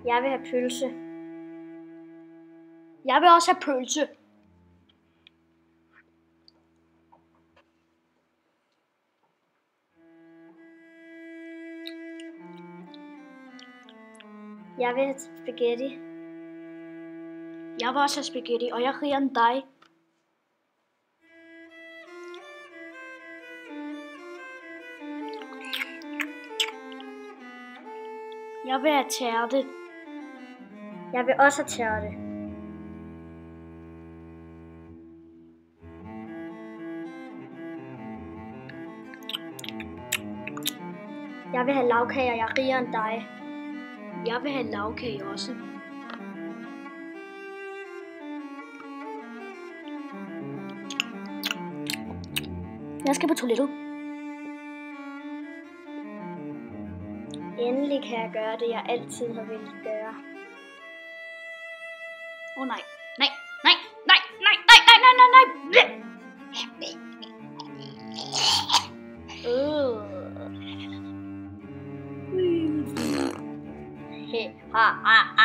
Jeg vil have pølse. Jeg vil også have pølse. Jeg vil have spaghetti. Jeg vil også have spaghetti, og jeg er rigere end dig. Jeg vil have tærte. Jeg vil også have tærte. Jeg vil have lagkage, og jeg er rigere end dig. Jeg vil have lagkage også. Jeg skal på toilettet. Endelig kan jeg gøre det, jeg altid har ville gøre. Åh nej. Nej, nej, nej, nej, nej, nej, nej, nej, nej. Ha, ha, ha.